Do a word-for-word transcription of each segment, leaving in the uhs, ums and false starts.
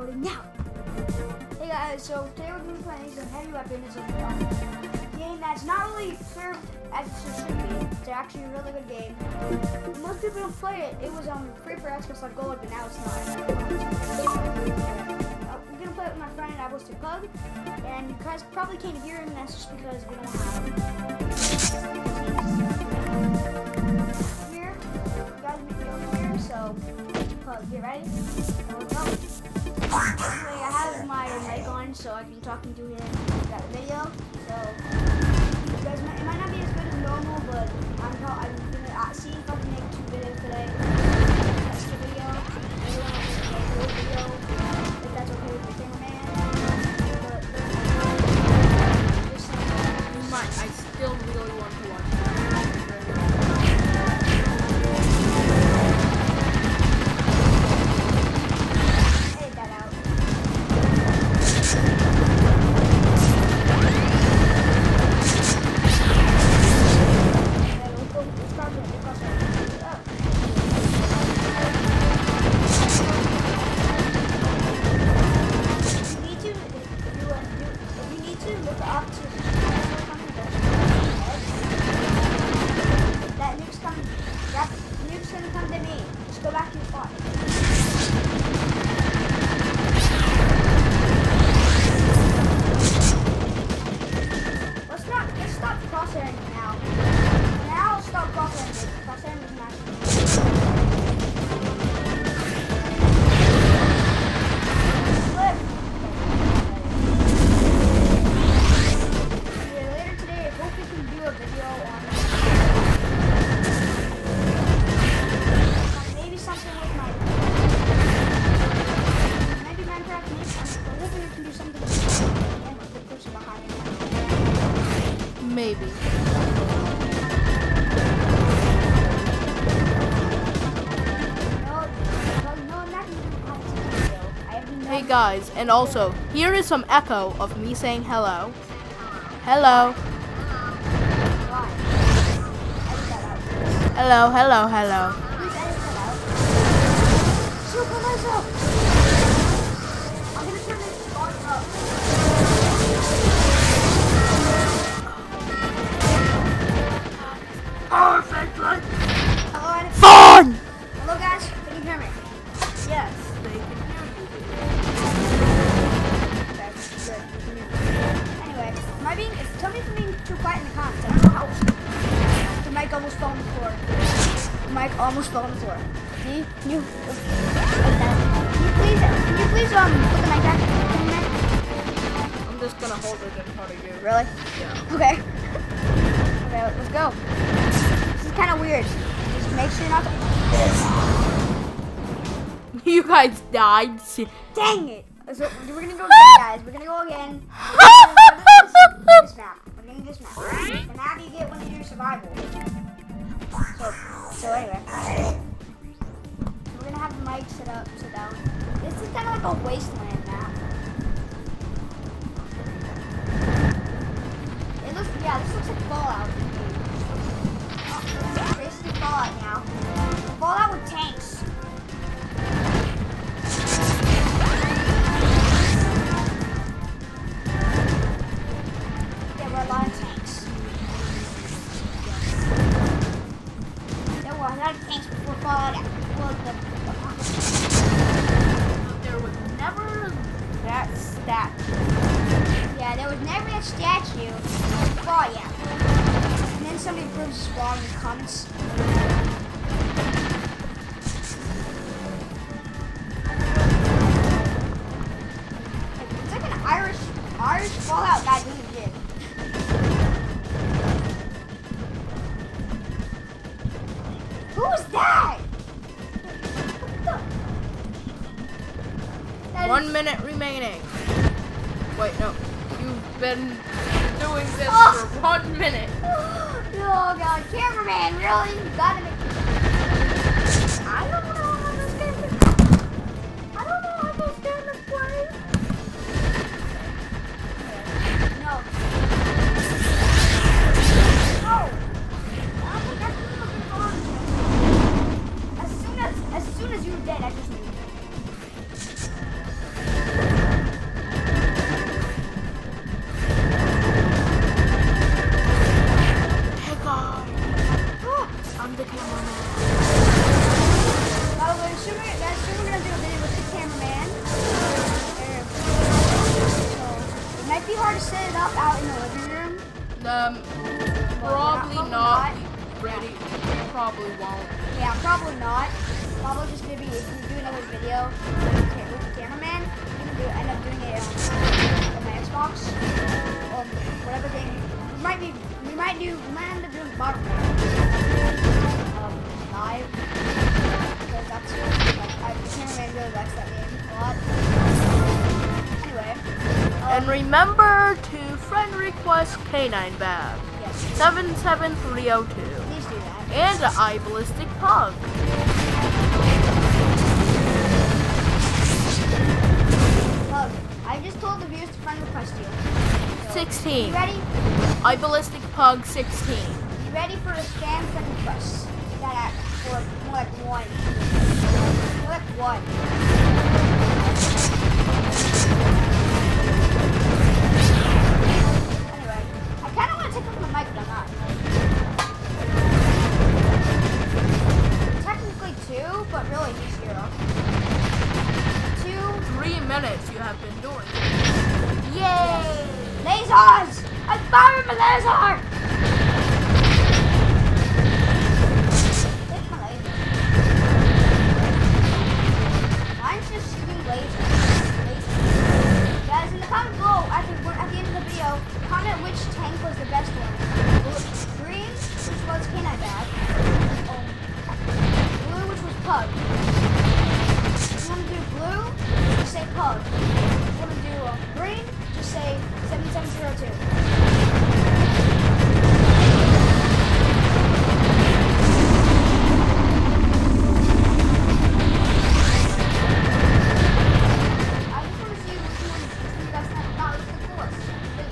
loading now. Hey guys, so today we're going to be playing some Heavy Weapon. It's a um, game that's not really served as it should be. It's actually a really good game. Most people don't play it. It was um, free for Xbox Live Gold, but now it's not. Uh, we're going to play it with my friend Apostate Pug, and you guys probably can't hear him. That's just because we don't have here. You guys meet me over here, so Pug, get ready? Here we go. Anyway, I have my mic on, so I can be talking to him throughout the video. So, you guys might, it might not be as good as normal, but I'm, I'm gonna uh, see if I can make two videos today. That's the video. Maybe I'll make a full video, if that's okay with the cameraman. But, just, You might. I still really want to watch that. Maybe. Hey guys, and also, here is some echo of me saying hello. Hello. Hello, hello, hello. Perfectly. Fun! Hello guys, can you hear me? Yes, they can hear you. Okay, good. You can hear me. Anyway, am I being, tell me if I'm being too quiet in the comments. I don't know how. The mic almost fell on the floor. The mic almost fell on the floor. Can you, can you, can you please, can you please um put the mic back? I'm just gonna hold it in front of you. Really? Yeah. Okay. Okay, let's go. This is kind of weird. Just make sure not to... You guys died. Dang it! So, we're gonna go again, guys. We're gonna go again. We're gonna go this, this map. We're gonna do this map. The map you get when you do survival. So, so anyway. We're gonna have the mic set up, sit down. This is kind of like a wasteland map. It looks, yeah, this looks like Fallout. Oh, basically Fallout now. Fallout with tanks. There were a lot of tanks. There were a lot of tanks before Fallout. Well, the, There was never that statue. yeah, there was never that statue. Oh, yeah. And then somebody proves us wrong in the comments. It's like an Irish, Irish Fallout guy doing a jig. Who was that? That One is- minute remaining. Wait, no. You've been doing this Oh. for one minute. Oh god, cameraman, really? You gotta make. I don't know how this game is. I don't know how this game is played. No. No. I think that's looking on. As soon as, as soon as you were dead, I just knew. Um, probably probably not. not. Ready? Probably won't. Yeah, probably not. Probably just gonna be, if we do another video okay, with the cameraman, we're gonna do, end up doing it um, on my Xbox. Um, whatever game. We might be, we might do, we might end up doing Battlefield um, live. Because that's like, I, the cameraman really likes that game a lot. Anyway. Um, And remember to friend request K nine Bab yes, seven seven three zero two please do that. and iBallistic Pug. Look, I just told the viewers to friend request you. So, sixteen. You ready? iBallistic Pug sixteen. You ready for a spam friend request? That at for more like one. More like one. Anyway, I kind of want to take over the mic, but I'm not. Technically two, but really he's zero. Two. Three minutes you have been doing. Yay! Lasers! I fired my laser! Take my laser. Mine's just shooting lasers. Lasers. Guys, in the comment below, at the, at the end of the video, comment which tank was the best one. Green, which was K nine Bab. Um, blue, which was Pug. If you want to do blue, just say Pug. If you want to do uh, green, just say seven seven zero two. I just want to see which one you guys think about is the coolest.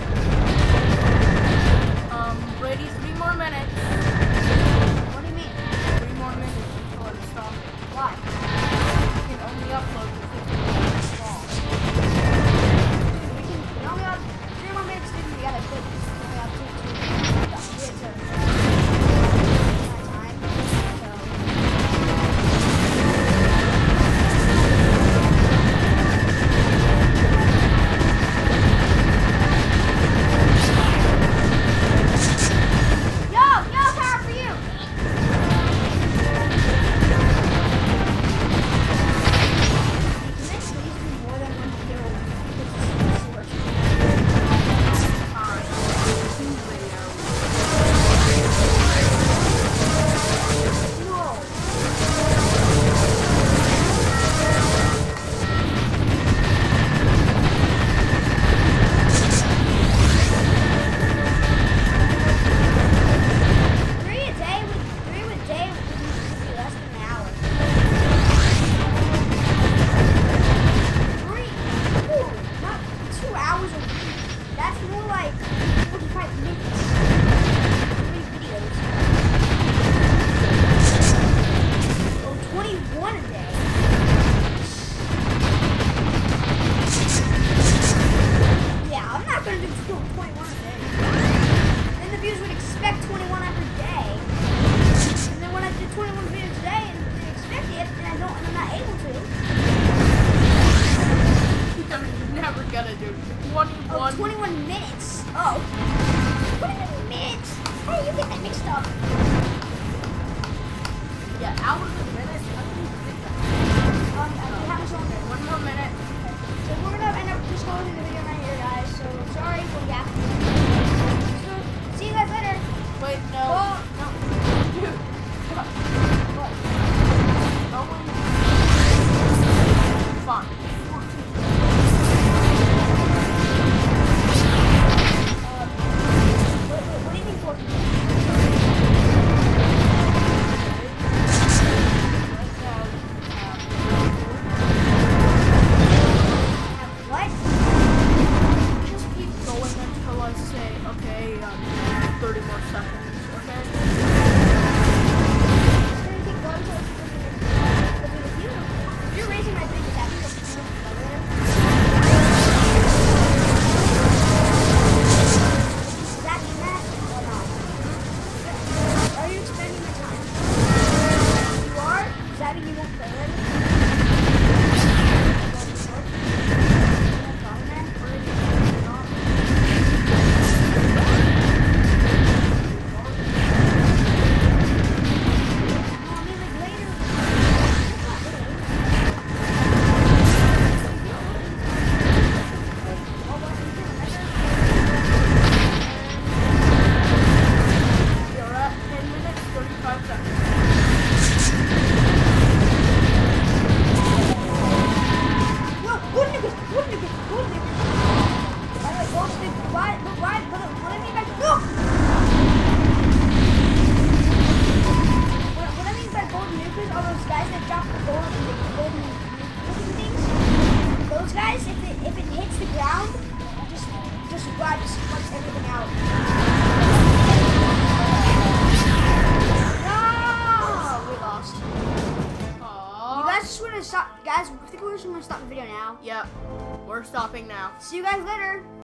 Um, Brady, three more minutes. What do you mean? Three more minutes before it stops. Why? You can only upload to fifty minutes long. We can we only have three more minutes to we gotta quit. We only have two two yeah, we had to my time. So Yo, yo, power for you! Can this please be more than one video? No. Three a day with three a day would usually be less than an hour. Three? Ooh, not two hours a week. That's more like forty-five minutes. Three videos. Oh, twenty-one a day. Yeah, I'm not gonna do twenty-one a day. Then the viewers would expect twenty-one every day. And then when I do twenty-one videos a day and they expect it and I don't and I'm not able to. You're never gonna do Oh, twenty-one. twenty-one minutes. Oh. twenty-one minutes. Hey, you get that mixed up. Yeah, hours and minutes. How do you think that? Um, I mean, how much longer? One more minute. So we're gonna end up just closing the video right here, guys. So sorry for the after. So see you guys later. Wait, no. Oh, No. Dude. What? what? No one. Fine. fourteen. Um, what, what, what do you mean fourteen? guys, I think we're just gonna stop the video now. Yeah, we're stopping now. See you guys later.